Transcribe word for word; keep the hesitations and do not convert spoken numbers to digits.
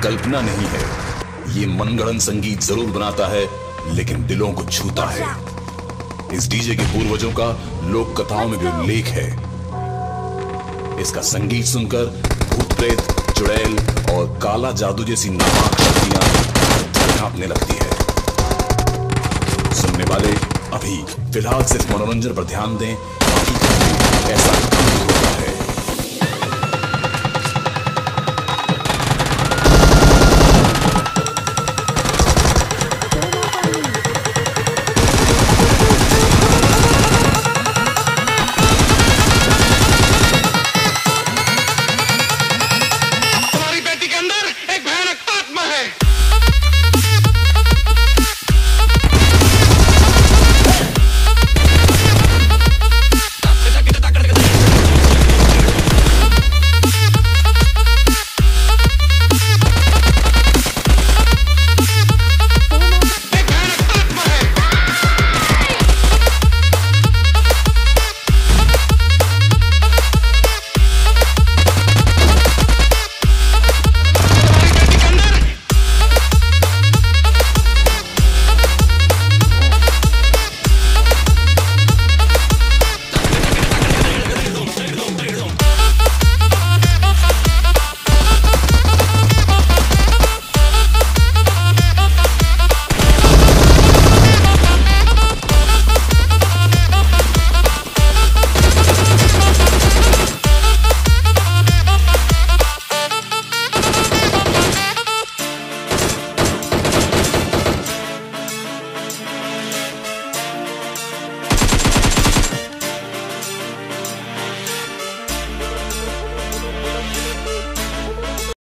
कल्पना नहीं है। ये मनगढ़ंत संगीत जरूर बनाता है, लेकिन दिलों को छूता है। इस डीजे के पूर्वजों का लोक कथाओं में भी उल्लेख है। इसका संगीत सुनकर भूत प्रेत, चुड़ैल और काला जादू जैसी नापाक शक्तियां कांपने लगती है। सुनने वाले अभी फिलहाल सिर्फ मनोरंजन पर ध्यान दें, बाकी ऐसा